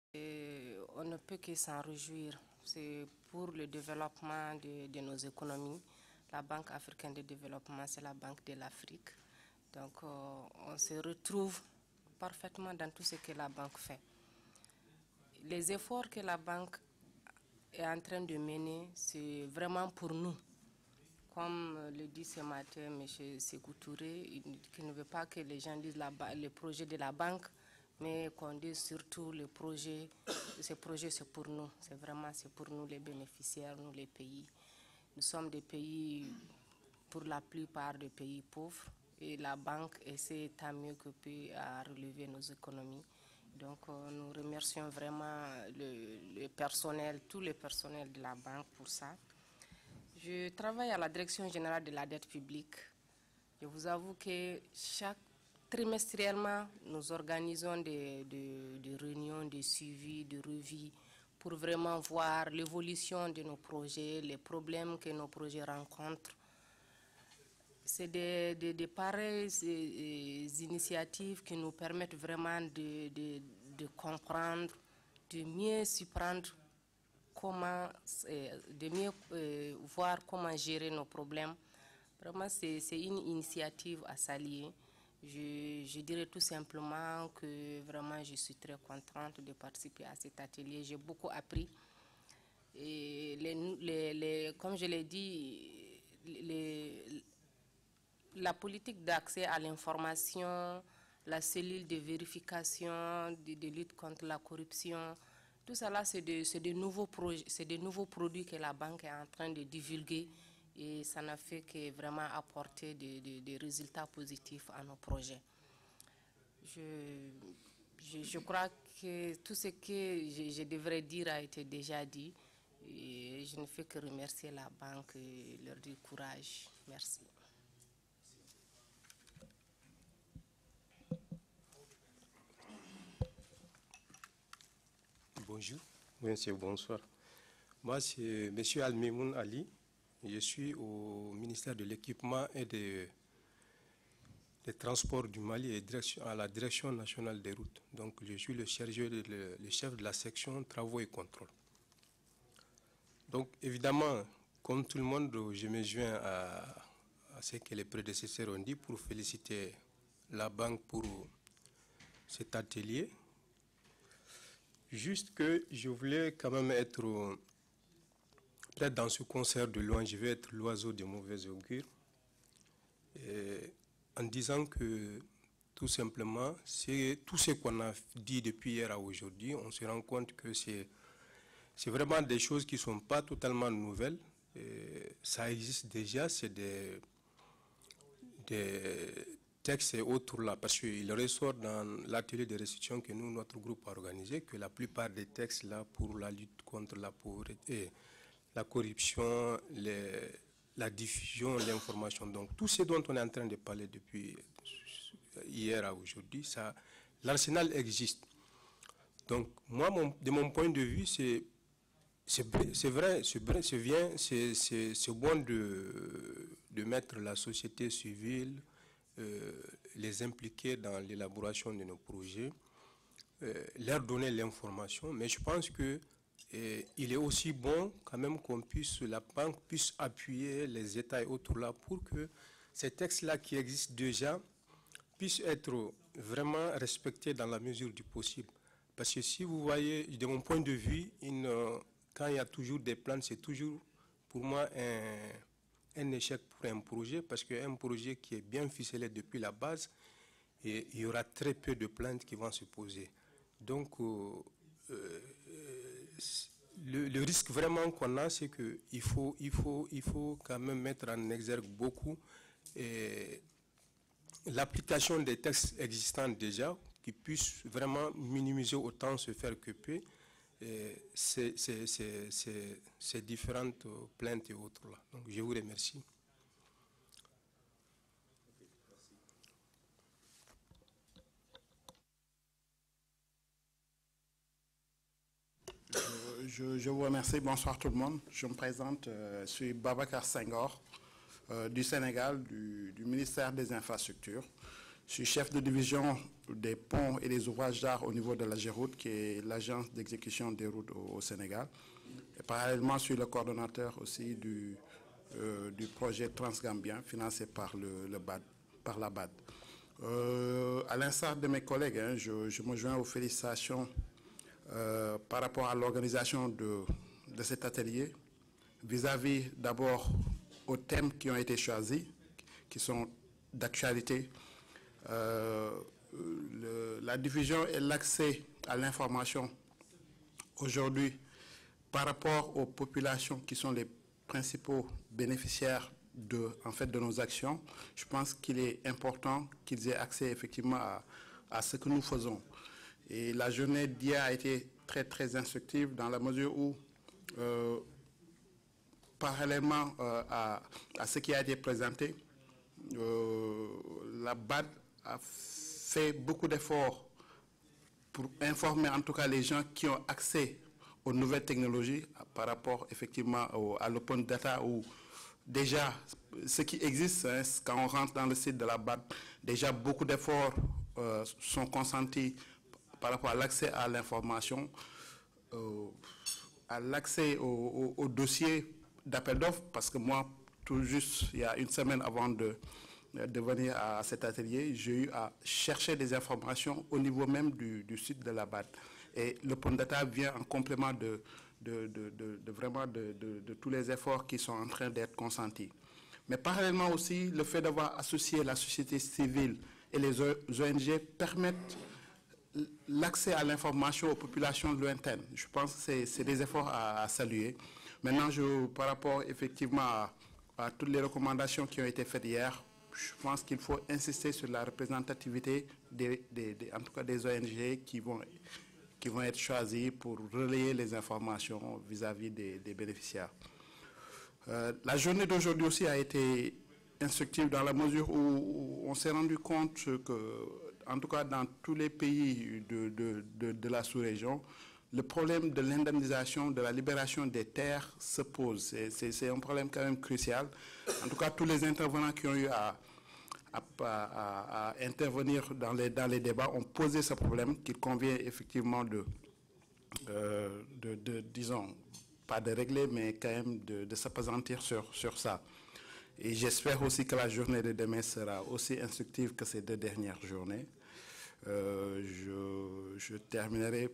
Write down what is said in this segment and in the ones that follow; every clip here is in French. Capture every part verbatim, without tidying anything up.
Et on ne peut que s'en réjouir. C'est pour le développement de, de nos économies. La Banque africaine de développement, c'est la Banque de l'Afrique. Donc, euh, on se retrouve parfaitement dans tout ce que la banque fait. Les efforts que la banque est en train de mener, c'est vraiment pour nous. Comme le dit ce matin M. Sékou Touré, qui ne veut pas que les gens disent la, le projet de la banque, mais qu'on dise surtout le projet, ce projet c'est pour nous, c'est vraiment c'est pour nous les bénéficiaires, nous les pays. Nous sommes des pays, pour la plupart des pays pauvres, et la banque essaie tant mieux que peut à relever nos économies. Donc euh, nous remercions vraiment le, le personnel, tout le personnel de la banque pour ça. Je travaille à la Direction générale de la dette publique. Je vous avoue que chaque trimestriellement, nous organisons des, des, des réunions, des suivis, des revues pour vraiment voir l'évolution de nos projets, les problèmes que nos projets rencontrent. C'est des, des, des pareilles des initiatives qui nous permettent vraiment de, de, de comprendre, de mieux s'y prendre, comment, de mieux euh, voir comment gérer nos problèmes. Vraiment, c'est une initiative à saluer. Je, je dirais tout simplement que vraiment je suis très contente de participer à cet atelier. J'ai beaucoup appris. Et les, les, les, comme je l'ai dit, les, la politique d'accès à l'information, la cellule de vérification, de, de lutte contre la corruption, tout ça c'est de, de, nouveaux projets, c'est de nouveaux produits que la banque est en train de divulguer. Et ça n'a fait que vraiment apporter des, des, des résultats positifs à nos projets. Je, je, je crois que tout ce que je, je devrais dire a été déjà dit. Et je ne fais que remercier la banque et leur dire courage. Merci. Bonjour, monsieur, bonsoir. Moi, c'est M. Almemoun Ali. Je suis au ministère de l'Équipement et des, des Transports du Mali et direction, à la Direction nationale des routes. Donc, je suis le, chargé, le, le chef de la section Travaux et Contrôle. Donc, évidemment, comme tout le monde, je me joins à, à ce que les prédécesseurs ont dit pour féliciter la banque pour cet atelier. Juste que je voulais quand même être... Peut-être dans ce concert de loin, je vais être l'oiseau de mauvais augure, et en disant que tout simplement, c'est tout ce qu'on a dit depuis hier à aujourd'hui, on se rend compte que c'est vraiment des choses qui ne sont pas totalement nouvelles. Et ça existe déjà, c'est des, des textes et autres là, parce qu'il ressort dans l'atelier de restitution que nous, notre groupe a organisé, que la plupart des textes là pour la lutte contre la pauvreté, la corruption, les, la diffusion, l'information. Donc tout ce dont on est en train de parler depuis hier à aujourd'hui, ça, l'arsenal existe. Donc moi, mon, de mon point de vue, c'est c'est vrai, c'est bien, c'est bon de, de mettre la société civile, euh, les impliquer dans l'élaboration de nos projets, euh, leur donner l'information, mais je pense que et il est aussi bon quand même qu'on puisse, la banque puisse appuyer les États et autres là pour que ces textes-là qui existent déjà puissent être vraiment respectés dans la mesure du possible. Parce que si vous voyez, de mon point de vue, une, quand il y a toujours des plans, c'est toujours pour moi un, un échec pour un projet, parce qu'un projet qui est bien ficelé depuis la base, et il y aura très peu de plaintes qui vont se poser. Donc, euh, Euh, le, le risque vraiment qu'on a, c'est qu'il faut, il faut, il faut quand même mettre en exergue beaucoup l'application des textes existants déjà, qui puissent vraiment minimiser autant se faire que peu ces, ces, ces, ces, ces différentes plaintes et autres là. Donc je vous remercie. Je, je vous remercie. Bonsoir tout le monde. Je me présente, euh, je suis Babacar Senghor euh, du Sénégal, du, du ministère des Infrastructures. Je suis chef de division des ponts et des ouvrages d'art au niveau de la Géroute, qui est l'agence d'exécution des routes au, au Sénégal. Et parallèlement, je suis le coordonnateur aussi du, euh, du projet Transgambien, financé par, le, le B A D, par la B A D. Euh, à l'instar de mes collègues, hein, je, je me joins aux félicitations euh, par rapport à l'organisation de, de cet atelier, vis-à-vis d'abord aux thèmes qui ont été choisis, qui sont d'actualité, euh, le, la diffusion et l'accès à l'information aujourd'hui par rapport aux populations qui sont les principaux bénéficiaires de, en fait, de nos actions. Je pense qu'il est important qu'ils aient accès effectivement à, à ce que nous faisons. Et la journée d'hier a été très très instructive dans la mesure où euh, parallèlement euh, à, à ce qui a été présenté, euh, la B A D a fait beaucoup d'efforts pour informer en tout cas les gens qui ont accès aux nouvelles technologies par rapport effectivement au, à l'open data, où déjà ce qui existe, hein, quand on rentre dans le site de la B A D, déjà beaucoup d'efforts euh, sont consentis par rapport à l'accès à l'information, euh, à l'accès au, au, au dossier d'appel d'offres, parce que moi, tout juste il y a une semaine avant de, de venir à cet atelier, j'ai eu à chercher des informations au niveau même du, du site de la B A D. Et l'open data vient en complément de, de, de, de, de vraiment de, de, de tous les efforts qui sont en train d'être consentis. Mais parallèlement aussi, le fait d'avoir associé la société civile et les O N G permettent l'accès à l'information aux populations lointaines. Je pense que c'est des efforts à, à saluer. Maintenant, je, par rapport effectivement à, à toutes les recommandations qui ont été faites hier, je pense qu'il faut insister sur la représentativité des, des, des, en tout cas des O N G qui vont, qui vont être choisis pour relayer les informations vis-à-vis des, des bénéficiaires. Euh, la journée d'aujourd'hui aussi a été instructive dans la mesure où, où on s'est rendu compte que, en tout cas dans tous les pays de, de, de, de la sous-région, le problème de l'indemnisation, de la libération des terres se pose. C'est un problème quand même crucial. En tout cas, tous les intervenants qui ont eu à, à, à, à intervenir dans les, dans les débats ont posé ce problème qu'il convient effectivement de, euh, de, de, disons, pas de régler, mais quand même de, de s'appesantir sur, sur ça. Et j'espère aussi que la journée de demain sera aussi instructive que ces deux dernières journées. Euh, je, je terminerai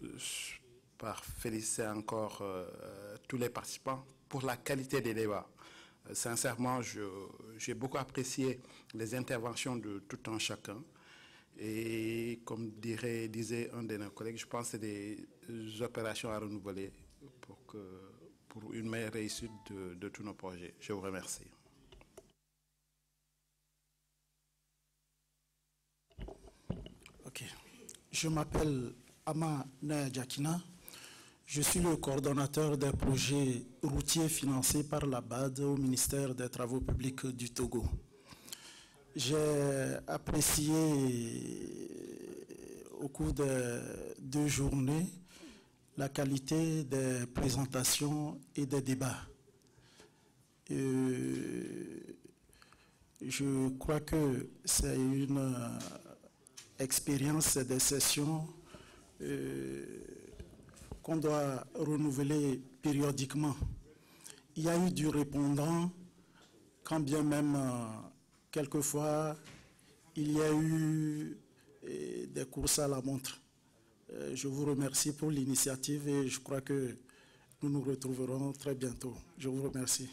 par féliciter encore euh, tous les participants pour la qualité des débats. Euh, sincèrement, j'ai beaucoup apprécié les interventions de tout un chacun. Et comme dirait, disait un de nos collègues, je pense que c'est des opérations à renouveler pour, que, pour une meilleure réussite de, de tous nos projets. Je vous remercie. Ok. Je m'appelle Ama Nayadjakina. Je suis le coordonnateur des projets routiers financés par la B A D au ministère des Travaux publics du Togo. J'ai apprécié au cours des deux journées la qualité des présentations et des débats. Euh, je crois que c'est une expérience des sessions euh, qu'on doit renouveler périodiquement. Il y a eu du répondant, quand bien même euh, quelquefois il y a eu euh, des courses à la montre. Euh, je vous remercie pour l'initiative et je crois que nous nous retrouverons très bientôt. Je vous remercie.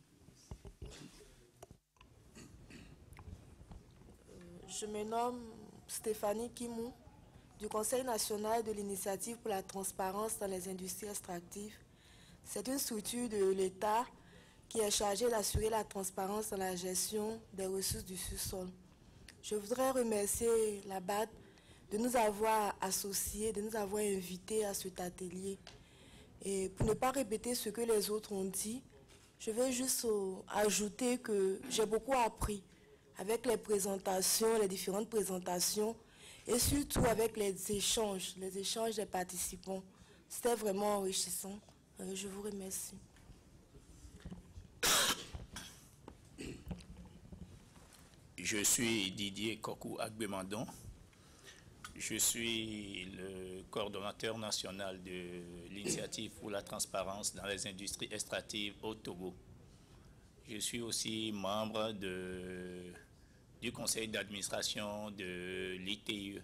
Je me nomme Stéphanie Kimou, du Conseil national de l'initiative pour la transparence dans les industries extractives. C'est une structure de l'État qui est chargée d'assurer la transparence dans la gestion des ressources du sous-sol. Je voudrais remercier la B A D de nous avoir associés, de nous avoir invités à cet atelier. Et pour ne pas répéter ce que les autres ont dit, je veux juste ajouter que j'ai beaucoup appris avec les présentations, les différentes présentations, et surtout avec les échanges, les échanges des participants. C'était vraiment enrichissant. Euh, je vous remercie. Je suis Didier Kokou Agbemandon. Je suis le coordonnateur national de l'initiative pour la transparence dans les industries extractives au Togo. Je suis aussi membre de, du conseil d'administration de l'I T I E.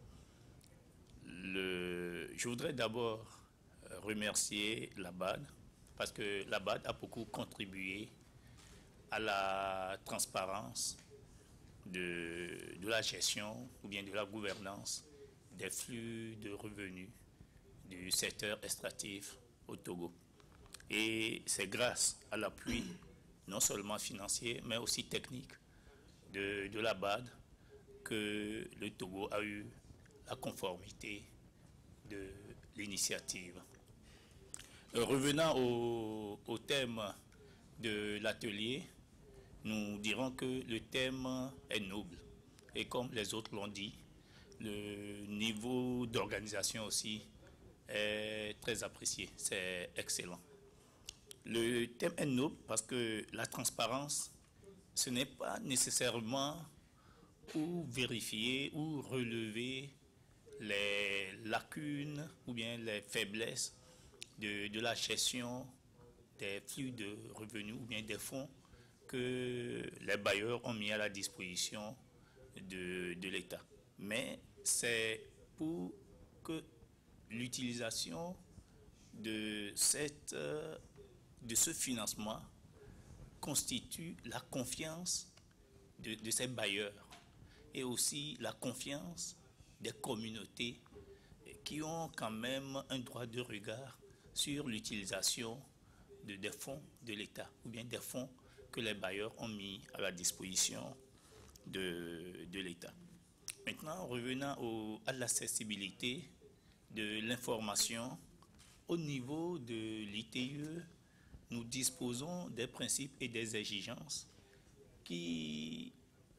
Le, je voudrais d'abord remercier la B A D parce que la B A D a beaucoup contribué à la transparence de, de la gestion ou bien de la gouvernance des flux de revenus du secteur extractif au Togo. Et c'est grâce à l'appui non seulement financier mais aussi technique de, de la B A D que le Togo a eu la conformité de l'initiative. Revenant au, au thème de l'atelier, nous dirons que le thème est noble. Et comme les autres l'ont dit, le niveau d'organisation aussi est très apprécié. C'est excellent. Le thème est noble parce que la transparence, ce n'est pas nécessairement pour vérifier ou relever les lacunes ou bien les faiblesses de, de la gestion des flux de revenus ou bien des fonds que les bailleurs ont mis à la disposition de, de l'État. Mais c'est pour que l'utilisation de, cette, de ce financement constitue la confiance de, de ces bailleurs et aussi la confiance des communautés qui ont quand même un droit de regard sur l'utilisation de, des fonds de l'État ou bien des fonds que les bailleurs ont mis à la disposition de, de l'État. Maintenant, revenant au, à l'accessibilité de l'information, au niveau de l'I T I E, nous disposons des principes et des exigences qui,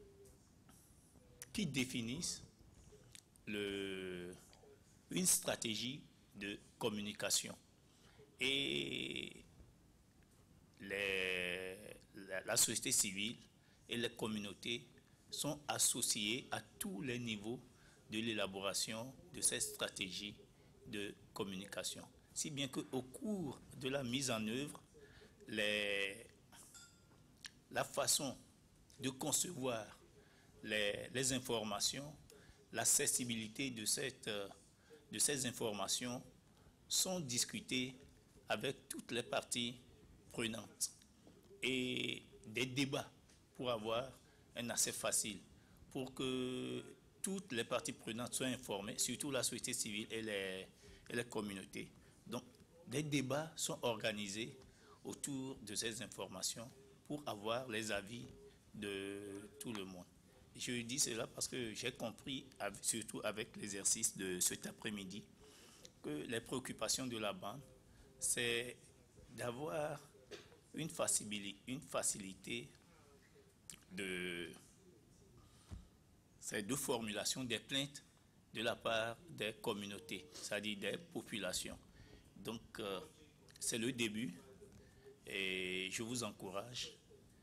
qui définissent le, une stratégie de communication. Et les, la, la société civile et les communautés sont associées à tous les niveaux de l'élaboration de cette stratégie de communication. Si bien qu'au cours de la mise en œuvre, les, la façon de concevoir les, les informations, l'accessibilité de, cette, de ces informations sont discutées avec toutes les parties prenantes et des débats pour avoir un accès facile, pour que toutes les parties prenantes soient informées, surtout la société civile et les, et les communautés. Donc, des débats sont organisés autour de ces informations pour avoir les avis de tout le monde. Je dis cela parce que j'ai compris, surtout avec l'exercice de cet après-midi, que les préoccupations de la banque, c'est d'avoir une facilité, une facilité de, c'est de formulation des plaintes de la part des communautés, c'est-à-dire des populations. Donc, euh, c'est le début et je vous encourage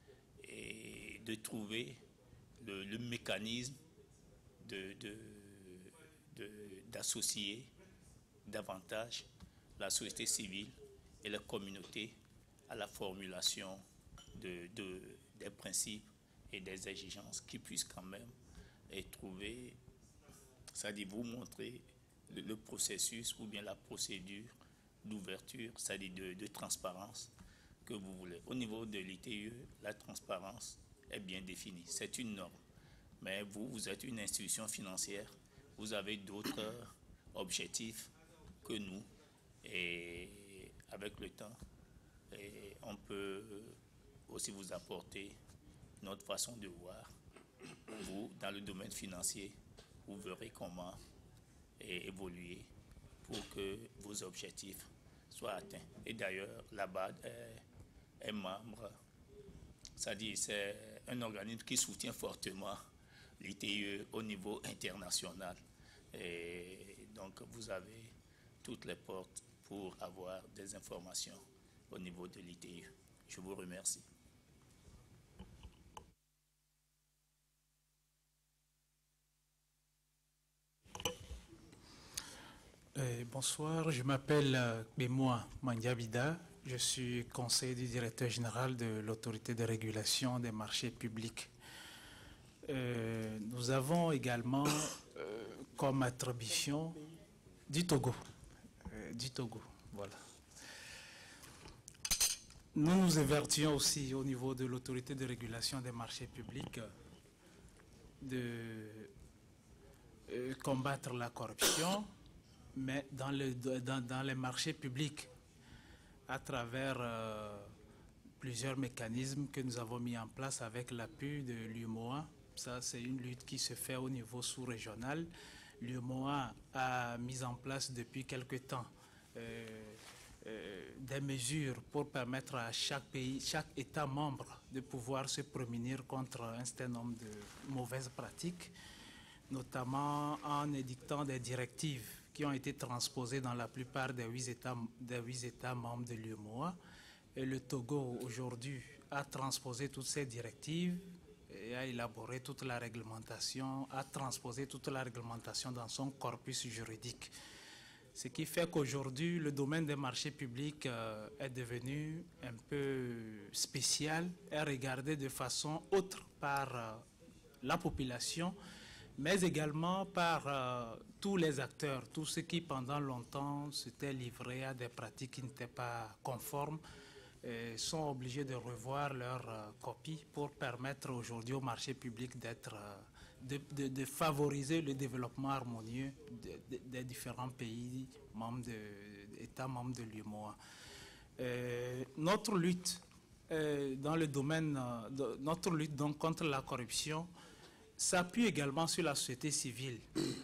et de trouver le, le mécanisme de, de, de, d'associer davantage la société civile et la communauté à la formulation de, de, des principes et des exigences qui puissent quand même et trouver, c'est-à-dire vous montrer le, le processus ou bien la procédure d'ouverture, c'est-à-dire de, de transparence que vous voulez. Au niveau de l'I T I E, la transparence est bien définie, c'est une norme. Mais vous, vous êtes une institution financière, vous avez d'autres objectifs que nous. Et avec le temps, et on peut aussi vous apporter notre façon de voir. Vous, dans le domaine financier, vous verrez comment évoluer pour que vos objectifs soient atteints. Et d'ailleurs, la B A D est, est membre, c'est-à-dire c'est un organisme qui soutient fortement l'I T I E au niveau international. Et donc, vous avez toutes les portes pour avoir des informations au niveau de l'I T I E. Je vous remercie. Euh, bonsoir, je m'appelle euh, Bemoa Mandiabida. Je suis conseiller du directeur général de l'autorité de régulation des marchés publics. Euh, nous avons également euh, comme attribution du Togo. Euh, du Togo, voilà. Nous nous évertuons aussi au niveau de l'autorité de régulation des marchés publics de euh, combattre la corruption, mais dans, le, dans, dans les marchés publics, à travers euh, plusieurs mécanismes que nous avons mis en place avec l'appui de l'U M O A. Ça, c'est une lutte qui se fait au niveau sous-régional. L'U M O A a mis en place depuis quelque temps euh, euh, des mesures pour permettre à chaque pays, chaque État membre de pouvoir se prémunir contre un certain nombre de mauvaises pratiques, notamment en édictant des directives qui ont été transposées dans la plupart des huit États, des huit États membres de l'U M O A. Et le Togo, aujourd'hui, a transposé toutes ces directives et a élaboré toute la réglementation, a transposé toute la réglementation dans son corpus juridique. Ce qui fait qu'aujourd'hui, le domaine des marchés publics euh, est devenu un peu spécial, est regardé de façon autre par euh, la population, mais également par euh, tous les acteurs, tous ceux qui pendant longtemps s'étaient livrés à des pratiques qui n'étaient pas conformes, et sont obligés de revoir leurs euh, copies pour permettre aujourd'hui au marché public d'être, euh, de, de, de favoriser le développement harmonieux des de, de différents pays membres de, États membres de l'U M O A. Euh, notre lutte euh, dans le domaine, euh, de, notre lutte donc contre la corruption s'appuie également sur la société civile,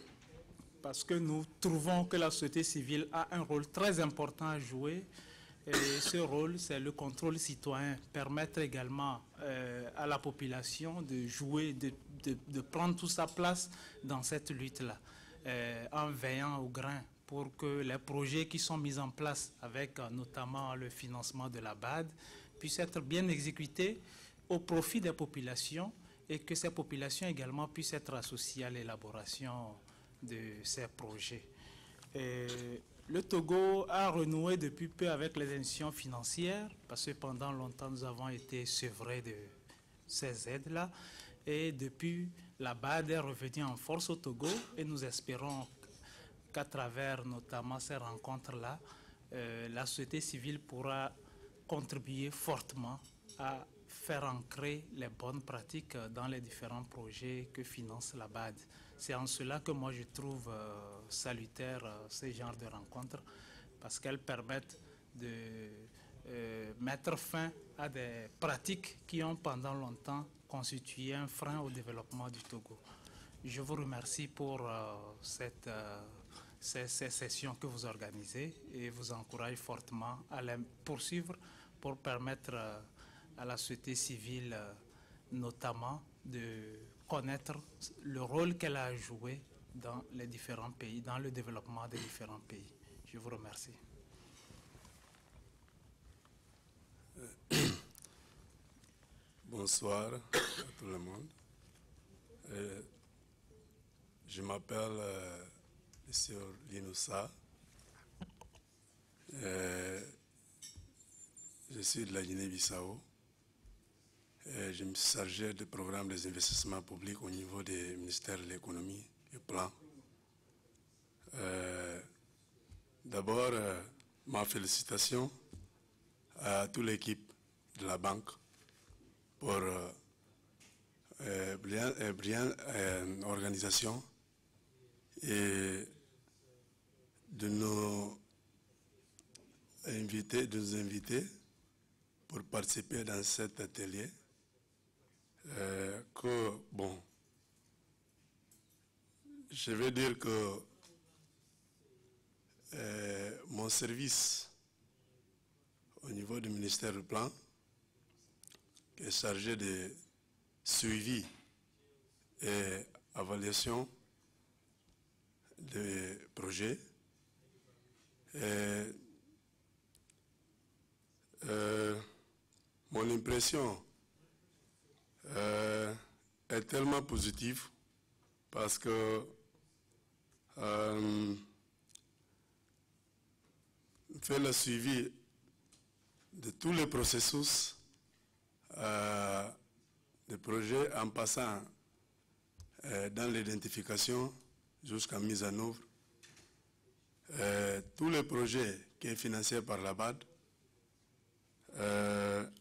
parce que nous trouvons que la société civile a un rôle très important à jouer. Et ce rôle, c'est le contrôle citoyen, permettre également euh, à la population de jouer, de, de, de prendre toute sa place dans cette lutte-là, euh, en veillant au grain pour que les projets qui sont mis en place, avec euh, notamment le financement de la B A D, puissent être bien exécutés au profit des populations et que ces populations également puissent être associées à l'élaboration de ces projets. Et le Togo a renoué depuis peu avec les institutions financières, parce que pendant longtemps nous avons été sevrés de ces aides-là. Et depuis, la B A D est revenue en force au Togo et nous espérons qu'à travers notamment ces rencontres-là, euh, la société civile pourra contribuer fortement à faire ancrer les bonnes pratiques dans les différents projets que finance la B A D. C'est en cela que moi je trouve euh, salutaire euh, ce genre de rencontres, parce qu'elles permettent de euh, mettre fin à des pratiques qui ont pendant longtemps constitué un frein au développement du Togo. Je vous remercie pour euh, cette, euh, ces, ces sessions que vous organisez et vous encourage fortement à les poursuivre pour permettre euh, à la société civile euh, notamment de connaître le rôle qu'elle a joué dans les différents pays, dans le développement des différents pays. Je vous remercie. Bonsoir à tout le monde. Euh, je m'appelle euh, M. Linoussa. Euh, je suis de la Guinée-Bissau. Euh, je me suis chargé du programme des investissements publics au niveau du ministère de l'économie et plan. Euh, D'abord, euh, ma félicitation à toute l'équipe de la banque pour euh, euh, brillante euh, brillant, euh, organisation et de nous inviter, de nous inviter pour participer dans cet atelier. Euh, que, bon, je vais dire que euh, mon service au niveau du ministère du Plan, qui est chargé de suivi et évaluation des projets, et, euh, mon impression Euh, est tellement positif parce que euh, fait le suivi de tous les processus euh, de projet en passant euh, dans l'identification jusqu'à mise en œuvre. Euh, tous les projets qui sont financés par la B A D, euh,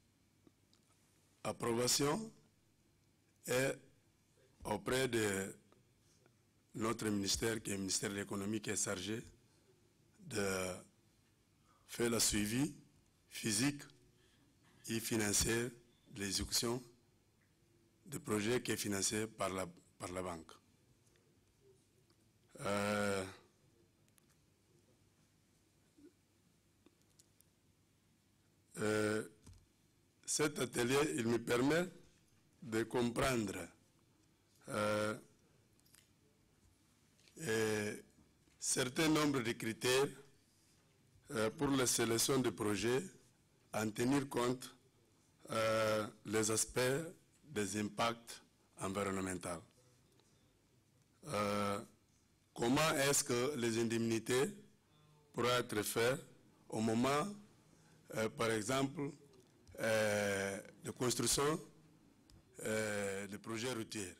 approbation est auprès de notre ministère, qui est le ministère de l'économie, qui est chargé de faire le suivi physique et financier de l'exécution de projets qui est financé par la, par la banque. Euh, euh, cet atelier, il me permet de comprendre euh, un certain nombre de critères euh, pour la sélection de projets, en tenir compte euh, les aspects des impacts environnementaux. Euh, comment est-ce que les indemnités pourraient être faites au moment, euh, par exemple, euh, de construction euh, de projets routiers.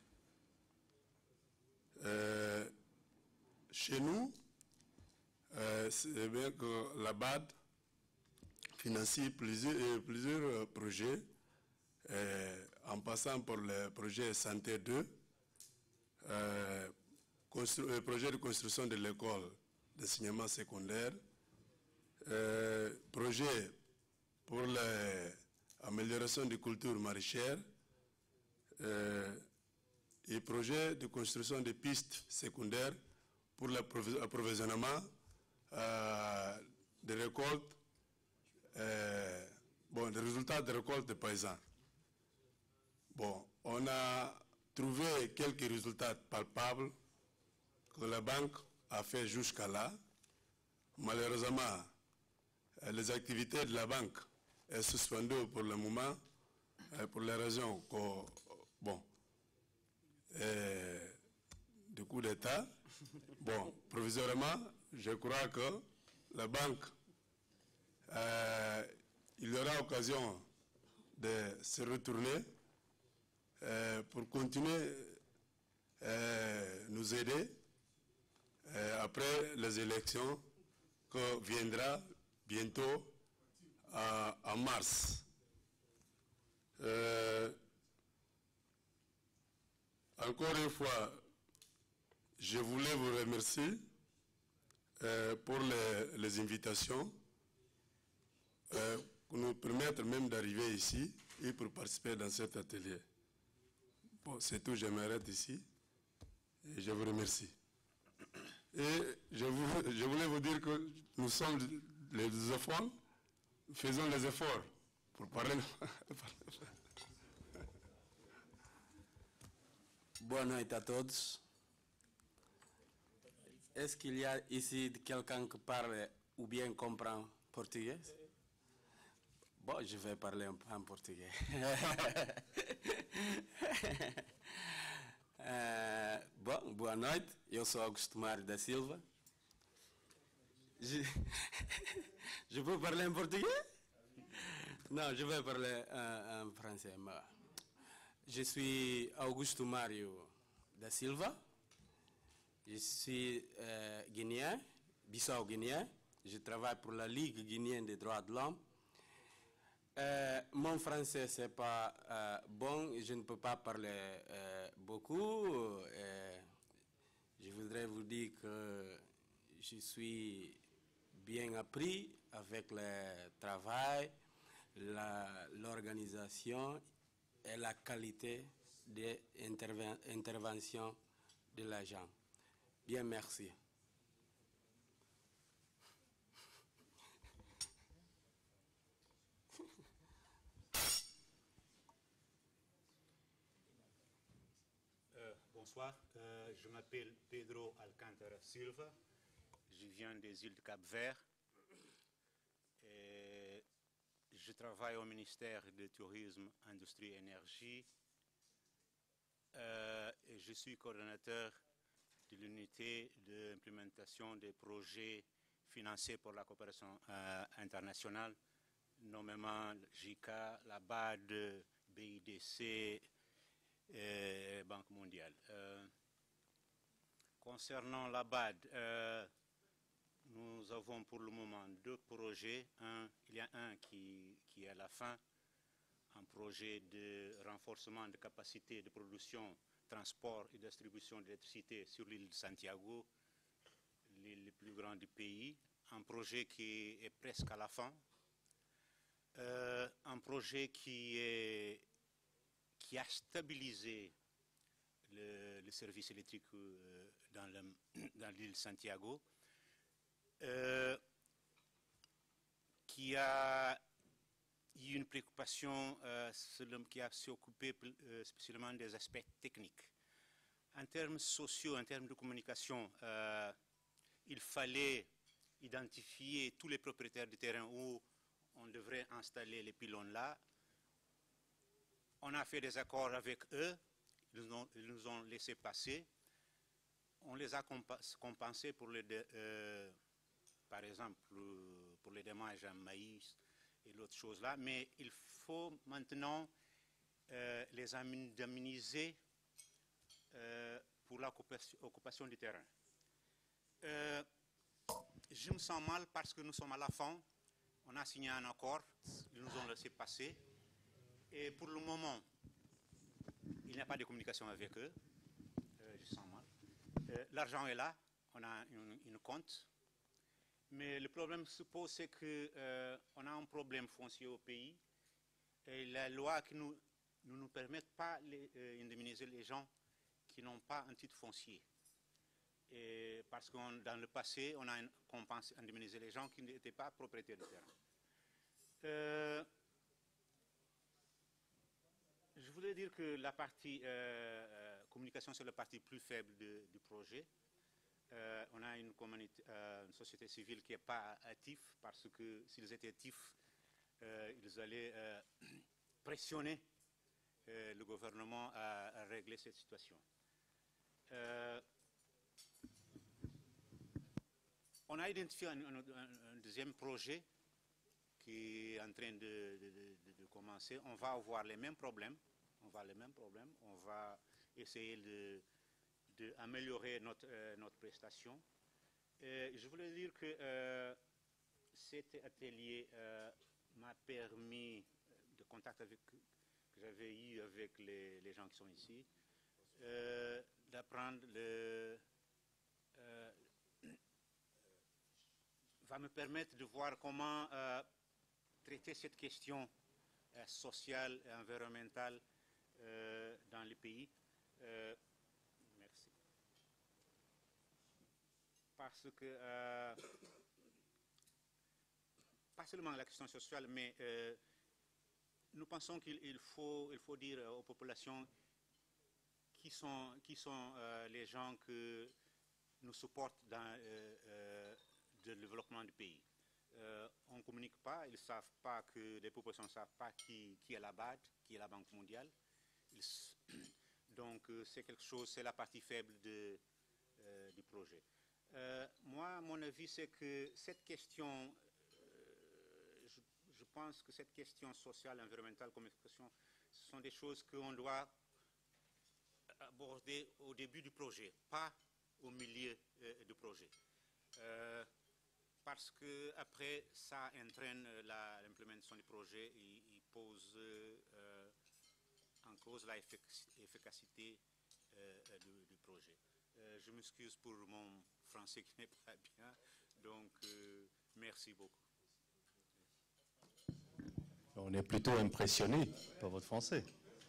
Euh, chez nous, euh, c'est bien que la B A D financie plusieurs, plusieurs projets, euh, en passant par le projet Santé deux, euh, le projet de construction de l'école d'enseignement secondaire, euh, projet pour l'amélioration des cultures maraîchères, euh, et projet de construction de pistes secondaires pour l'approvisionnement euh, des récoltes, euh, bon, des résultats des récoltes des paysans. Bon, on a trouvé quelques résultats palpables que la banque a fait jusqu'à là. Malheureusement, les activités de la banque sont suspendues pour le moment, pour les raisons que, bon, euh, du coup d'État. Bon, provisoirement, je crois que la banque, euh, il y aura occasion de se retourner euh, pour continuer euh, nous aider euh, après les élections que viendra bientôt euh, en mars. Euh, encore une fois, je voulais vous remercier euh, pour les, les invitations, euh, pour nous permettre même d'arriver ici et pour participer dans cet atelier. Bon, c'est tout, je m'arrête ici et je vous remercie. Et je, vous, je voulais vous dire que nous sommes les enfants, faisons les efforts pour parler. Boa noite à todos. Est-ce qu'il y a ici quelqu'un qui parle ou bien comprend portugais? Bon, je vais parler en portugais. uh, bom, boa noite. Eu sou Augusto Mário da Silva. Je, je peux parler en portugais? Non, je vais parler en, en français. Je suis Augusto Mário da Silva. Je suis euh, guinéen, bissau-guinéen. Je travaille pour la Ligue guinéenne des droits de l'homme. Euh, mon français, c'est pas euh, bon, je ne peux pas parler euh, beaucoup. Euh, je voudrais vous dire que je suis bien appris avec le travail, l'organisation et la qualité des interven interventions de l'agent. Bien, merci. Euh, bonsoir, euh, je m'appelle Pedro Alcântara Silva, je viens des îles de Cap-Vert et je travaille au ministère du Tourisme, Industrie et Énergie euh, et je suis coordonnateur de l'unité d'implémentation des projets financés pour la coopération euh, internationale, nommément J I C A, la B A D, B I D C et Banque mondiale. Euh, concernant la B A D, euh, nous avons pour le moment deux projets. Un, il y a un qui, qui est à la fin, un projet de renforcement de capacité de production, transport et distribution d'électricité sur l'île de Santiago, l'île la plus grande du pays. Un projet qui est presque à la fin. Euh, un projet qui, est, qui a stabilisé le, le service électrique euh, dans, le, dans l'île de Santiago. Euh, qui a eu une préoccupation euh, qui a s'occupé euh, spécialement des aspects techniques. En termes sociaux, en termes de communication, euh, il fallait identifier tous les propriétaires de terrain où on devrait installer les pylônes là. On a fait des accords avec eux, ils nous ont, ils nous ont laissé passer. On les a compensés pour les... Euh, par exemple, pour les dommages en maïs et l'autre chose là, mais il faut maintenant euh, les indemniser euh, pour l'occupation du terrain. Euh, je me sens mal parce que nous sommes à la fin, on a signé un accord, ils nous ont laissé passer, et pour le moment, il n'y a pas de communication avec eux, euh, je sens mal. Euh, l'argent est là, on a une, une compte. Mais le problème se pose, c'est qu'on euh, a un problème foncier au pays et la loi qui nous, ne nous permet pas d'indemniser les, euh, les gens qui n'ont pas un titre foncier. Et parce que dans le passé, on a indemnisé les gens qui n'étaient pas propriétaires de terrain. Euh, je voulais dire que la partie euh, euh, communication, c'est la partie plus faible de, du projet. Euh, on a une, euh, une société civile qui n'est pas active parce que s'ils étaient actifs, euh, ils allaient euh, pressionner euh, le gouvernement à, à régler cette situation. Euh, on a identifié un, un, un deuxième projet qui est en train de, de, de, de commencer. On va avoir les mêmes problèmes. On va avoir les mêmes problèmes. On va essayer de d'améliorer notre, euh, notre prestation. Euh, je voulais dire que euh, cet atelier euh, m'a permis de contact avec, que j'avais eu avec les, les gens qui sont ici, euh, d'apprendre le... Euh, va me permettre de voir comment euh, traiter cette question euh, sociale et environnementale euh, dans les pays. Euh, Merci. Parce que, euh, pas seulement la question sociale, mais euh, nous pensons qu'il faut, il faut dire aux populations qui sont, qui sont euh, les gens que nous supportent dans euh, euh, le développement du pays. Euh, on ne communique pas, ils ne savent pas que, les populations ne savent pas qui, qui est la B A D, qui est la Banque mondiale. Ils, Donc, euh, c'est quelque chose, c'est la partie faible de, euh, du projet. Euh, moi, mon avis, c'est que cette question, euh, je, je pense que cette question sociale, environnementale, communication, ce sont des choses qu'on doit aborder au début du projet, pas au milieu euh, du projet. Euh, parce qu'après, ça entraîne l'implémentation du projet et, et pose... Euh, en cause la efficacité euh, du, du projet. Euh, je m'excuse pour mon français qui n'est pas bien, donc euh, merci beaucoup. On est plutôt impressionné par votre français.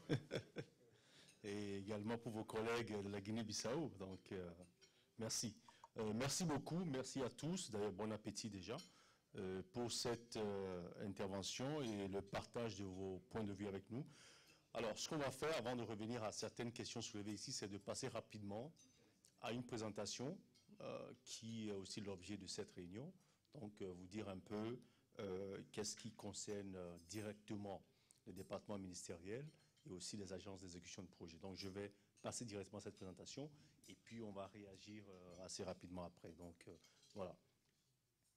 Et également pour vos collègues de la Guinée-Bissau, donc euh, merci. Euh, merci beaucoup, merci à tous, d'ailleurs bon appétit déjà, euh, pour cette euh, intervention et le partage de vos points de vue avec nous. Alors, ce qu'on va faire, avant de revenir à certaines questions soulevées ici, c'est de passer rapidement à une présentation euh, qui est aussi l'objet de cette réunion. Donc, euh, vous dire un peu euh, qu'est-ce qui concerne euh, directement les départements ministériels et aussi les agences d'exécution de projet. Donc, je vais passer directement à cette présentation et puis on va réagir euh, assez rapidement après. Donc, euh, voilà.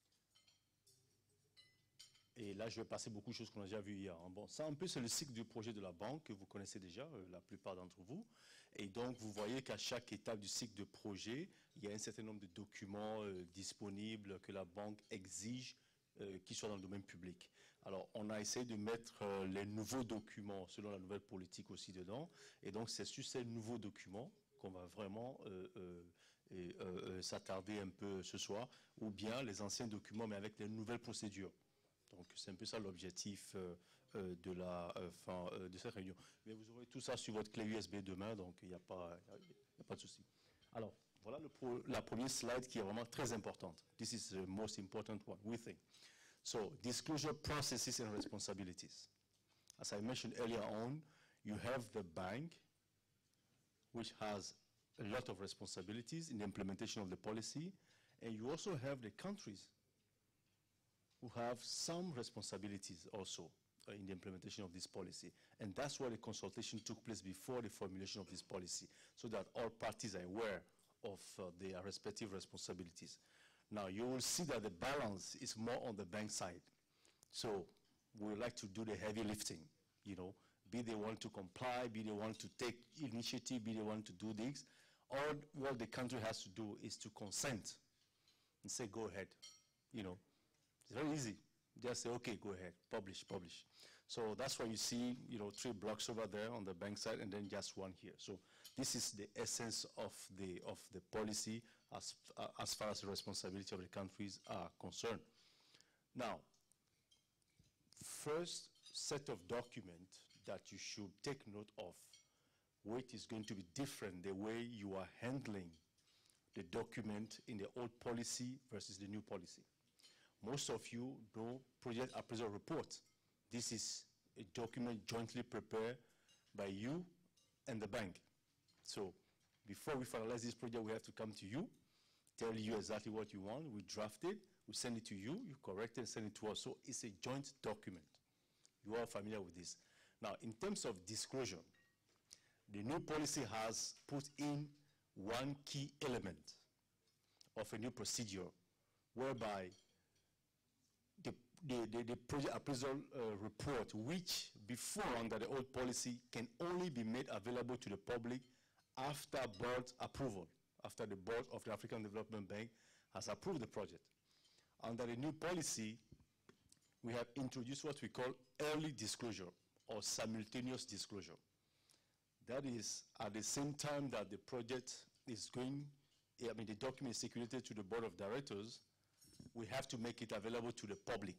Et là, je vais passer beaucoup de choses qu'on a déjà vues hier. Bon, ça, un peu, c'est le cycle du projet de la banque que vous connaissez déjà, euh, la plupart d'entre vous. Et donc, vous voyez qu'à chaque étape du cycle de projet, il y a un certain nombre de documents euh, disponibles que la banque exige euh, qui soient dans le domaine public. Alors, on a essayé de mettre euh, les nouveaux documents selon la nouvelle politique aussi dedans. Et donc, c'est sur ces nouveaux documents qu'on va vraiment euh, euh, et, euh, s'attarder un peu ce soir, ou bien les anciens documents, mais avec les nouvelles procédures. Donc, c'est un peu ça l'objectif euh, euh, de, la, euh, fin, euh, de cette réunion. Mais vous aurez tout ça sur votre clé U S B demain, donc il n'y a, a pas de souci. Alors, voilà le pro, la première slide qui est vraiment très importante. This is the most important one, we think. So, disclosure processes and responsibilities. As I mentioned earlier on, you have the bank, which has a lot of responsibilities in the implementation of the policy, and you also have the countries who have some responsibilities also uh, in the implementation of this policy. And that's why the consultation took place before the formulation of this policy, so that all parties are aware of uh, their respective responsibilities. Now, you will see that the balance is more on the bank side. So we would like to do the heavy lifting, you know, be they want to comply, be they want to take initiative, be they want to do this. All what the country has to do is to consent and say, go ahead, you know. It's very easy. Just say, okay, go ahead, publish, publish. So that's why you see, you know, three blocks over there on the bank side and then just one here. So this is the essence of the, of the policy as, uh, as far as the responsibility of the countries are concerned. Now, first set of documents that you should take note of, which is going to be different the way you are handling the document in the old policy versus the new policy. Most of you know project appraisal report. This is a document jointly prepared by you and the bank. So before we finalize this project, we have to come to you, tell you exactly what you want. We draft it, we send it to you, you correct it and send it to us. So it's a joint document. You are familiar with this. Now, in terms of disclosure, the new policy has put in one key element of a new procedure whereby the, the, the, the project appraisal uh, report, which before under the old policy can only be made available to the public after board approval, after the board of the African Development Bank has approved the project. Under the new policy, we have introduced what we call early disclosure or simultaneous disclosure. That is, at the same time that the project is going, I mean, the document is circulated to the board of directors, we have to make it available to the public.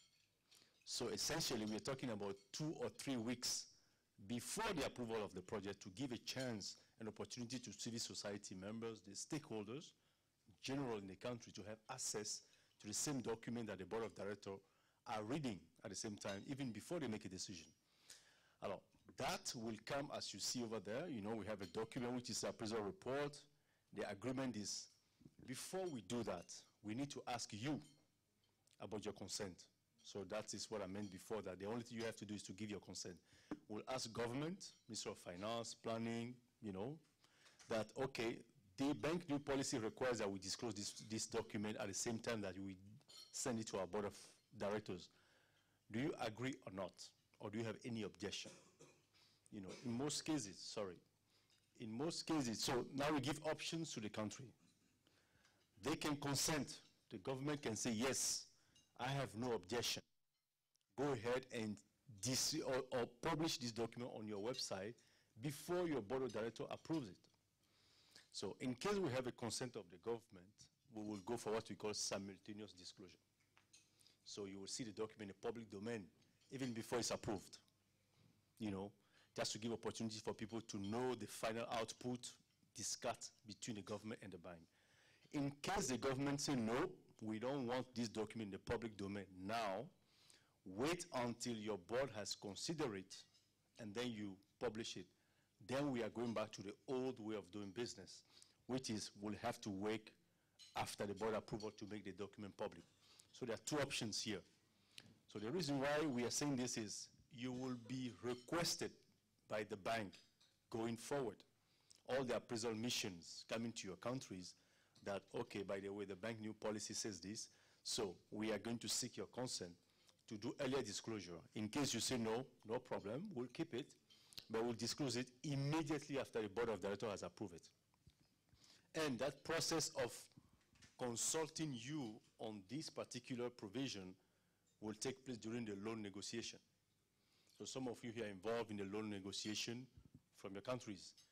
So essentially, we're talking about two or three weeks before the approval of the project to give a chance, an opportunity to civil society members, the stakeholders, general in the country, to have access to the same document that the board of directors are reading at the same time, even before they make a decision. Alors, that will come as you see over there. You know, we have a document which is the appraisal report. The agreement is, before we do that, we need to ask you about your consent. So that is what I meant before, that the only thing you have to do is to give your consent. We'll ask government, Minister of Finance, Planning, you know, that, okay, the bank new policy requires that we disclose this, this document at the same time that we send it to our board of directors. Do you agree or not? Or do you have any objection? You know, in most cases, sorry, in most cases, so now we give options to the country. They can consent. The government can say, yes, I have no objection. Go ahead and dis or, or publish this document on your website before your board of directors approves it. So in case we have a consent of the government, we will go for what we call simultaneous disclosure. So you will see the document in the public domain even before it's approved. You know, just to give opportunity for people to know the final output discussed between the government and the bank. In case the government say, no, we don't want this document in the public domain now, wait until your board has considered it and then you publish it. Then we are going back to the old way of doing business, which is we'll have to wait after the board approval to make the document public. So there are two options here. So the reason why we are saying this is you will be requested by the bank going forward, all the appraisal missions coming to your countries, that, okay, by the way, the bank new policy says this, so we are going to seek your consent to do earlier disclosure. In case you say no, no problem, we'll keep it, but we'll disclose it immediately after the board of directors has approved it. And that process of consulting you on this particular provision will take place during the loan negotiation. So some of you here are involved in the loan negotiation from your countries.